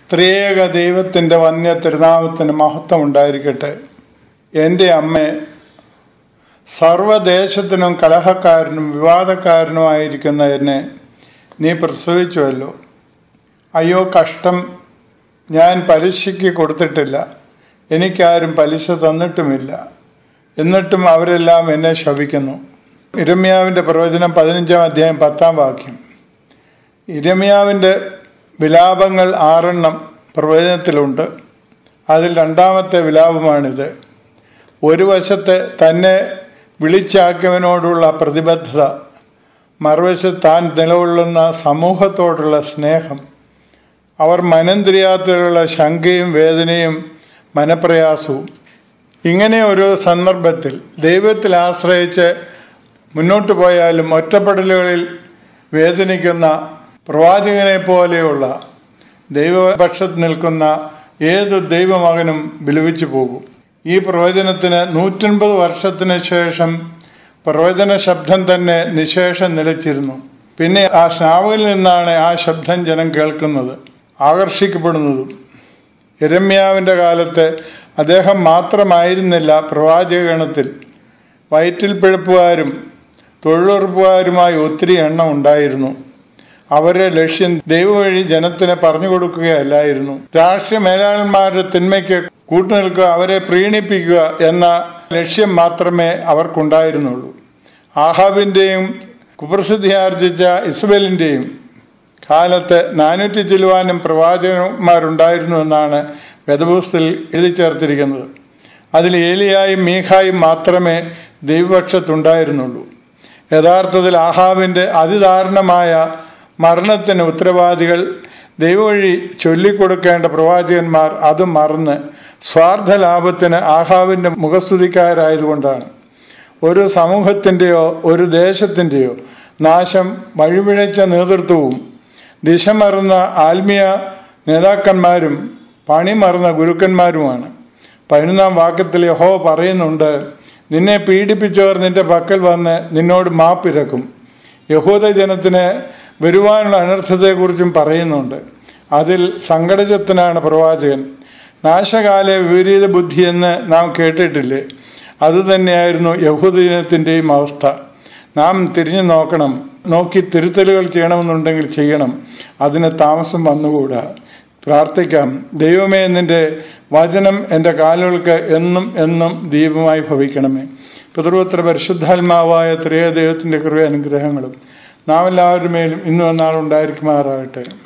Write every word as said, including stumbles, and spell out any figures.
ത്രിയേക ദൈവത്തിൻ്റെ വന്യ തിരുനാമത്തിന് മഹത്വം ഉണ്ടായിരിക്കട്ടെ. എൻ്റെ അമ്മേ, സർവദേശത്തിനും കലഹക്കാരനും വിവാദക്കാരനുമായിരിക്കുന്ന എന്നെ നീ പ്രസവിച്ചുവല്ലോ. അയ്യോ കഷ്ടം, ഞാൻ പലിശയ്ക്ക് കൊടുത്തിട്ടില്ല, എനിക്കാരും പലിശ തന്നിട്ടുമില്ല, എന്നിട്ടും അവരെല്ലാം എന്നെ ശപിക്കുന്നു. ഇരമ്യാവിൻ്റെ പ്രവചനം പതിനഞ്ചാം അധ്യായം പത്താം വാക്യം. ഇരമ്യാവിൻ്റെ വിലാപങ്ങൾ ആറെണ്ണം പ്രവചനത്തിലുണ്ട്. അതിൽ രണ്ടാമത്തെ വിലാപമാണിത്. ഒരു വശത്തെ തന്നെ വിളിച്ചാക്കിയവനോടുള്ള പ്രതിബദ്ധത, മറുവശത്ത് താൻ നിലകൊള്ളുന്ന സമൂഹത്തോടുള്ള സ്നേഹം, അവർ മനം തിരിയാത്തതിലുള്ള ശങ്കയും വേദനയും മനപ്രയാസവും. ഇങ്ങനെ ഒരു സന്ദർഭത്തിൽ ദൈവത്തിൽ ആശ്രയിച്ച് മുന്നോട്ട് പോയാലും ഒറ്റപ്പെടലുകളിൽ വേദനിക്കുന്ന പ്രവാചകനെ പോലെയുള്ള ദൈവപക്ഷത്ത് നിൽക്കുന്ന ഏതു ദൈവമകനും വിലപിച്ചു പോകും. ഈ പ്രവചനത്തിന് നൂറ്റൻപത് വർഷത്തിന് ശേഷം പ്രവചന ശബ്ദം തന്നെ നിശേഷം നിലച്ചിരുന്നു. പിന്നെ ആ ശ്രാവകിൽ നിന്നാണ് ആ ശബ്ദം ജനം കേൾക്കുന്നത്, ആകർഷിക്കപ്പെടുന്നതും. യിരെമ്യാവിൻ്റെ കാലത്ത് അദ്ദേഹം മാത്രമായിരുന്നില്ല പ്രവാചകഗണത്തിൽ. വയറ്റിൽ പിഴപ്പുകാരും തൊഴിലുറപ്പുകാരുമായി ഒത്തിരി എണ്ണം ഉണ്ടായിരുന്നു. അവരുടെ ലക്ഷ്യം ദൈവവഴി ജനത്തിന് പറഞ്ഞു കൊടുക്കുകയല്ലായിരുന്നു. രാഷ്ട്രീയ മേലാളന്മാരുടെ തിന്മയ്ക്ക് കൂട്ടുനിൽക്കുക, അവരെ പ്രീണിപ്പിക്കുക എന്ന ലക്ഷ്യം മാത്രമേ അവർക്കുണ്ടായിരുന്നുള്ളൂ. ആഹാബിൻ്റെയും കുപ്രസിദ്ധിയാർജിച്ച ഇസ്ബേലിൻ്റെയും കാലത്ത് നാനൂറ്റി ചില്ലുവാനും പ്രവാചകന്മാരുണ്ടായിരുന്നു എന്നാണ് വേദപുസ്തകത്തിൽ എഴുതി ചേർത്തിരിക്കുന്നത്. അതിൽ ഏലിയായും മീഖായും മാത്രമേ ദൈവപക്ഷത്തുണ്ടായിരുന്നുള്ളൂ. യഥാർത്ഥത്തിൽ ആഹാബിൻ്റെ അതിദാരുണമായ മരണത്തിന് ഉത്തരവാദികൾ ദൈവവഴി ചൊല്ലിക്കൊടുക്കേണ്ട പ്രവാചകന്മാർ അത് മറന്ന് സ്വാർത്ഥ ലാഭത്തിന് ആഹാബിൻ്റെ മുഖസ്തുതിക്കാരായതുകൊണ്ടാണ്. ഒരു സമൂഹത്തിൻ്റെയോ ഒരു ദേശത്തിൻ്റെയോ നാശം വഴിപിഴച്ച നേതൃത്വവും ദിശ മറന്ന ആത്മീയ നേതാക്കന്മാരും പണി മറന്ന ഗുരുക്കന്മാരുമാണ്. പതിനൊന്നാം വാക്യത്തിൽ യഹോവ പറയുന്നുണ്ട്, നിന്നെ പീഡിപ്പിച്ചവർ നിന്റെ പക്കൽ വന്ന് നിന്നോട് മാപ്പിരക്കും. യഹൂദ ജനത്തിന് വരുവാനുള്ള അനർത്ഥത്തെക്കുറിച്ചും പറയുന്നുണ്ട്. അതിൽ സങ്കടജത്തിനാണ് പ്രവാചകൻ. നാശകാല വിപരീത ബുദ്ധി എന്ന് നാം കേട്ടിട്ടില്ലേ? അതുതന്നെയായിരുന്നു യഹൂദ ജനത്തിൻ്റെയും അവസ്ഥ. നാം തിരിഞ്ഞു നോക്കണം, നോക്കി തിരുത്തലുകൾ ചെയ്യണമെന്നുണ്ടെങ്കിൽ ചെയ്യണം. അതിന് താമസം വന്നുകൂടാ. പ്രാർത്ഥിക്കാം. ദൈവമേ, നിന്റെ വചനം എൻ്റെ കാലുകൾക്ക് എന്നും എന്നും ദീപമായി ഭവിക്കണമേ. പിതൃപുത്ര പരിശുദ്ധാത്മാവായ ത്രിയേക ദൈവത്തിൻ്റെ കൃപ അനുഗ്രഹങ്ങളും നാം എല്ലാവരുടെ മേലും ഇന്നും എന്നാളും ഉണ്ടായിരിക്കുമാറാകട്ടെ.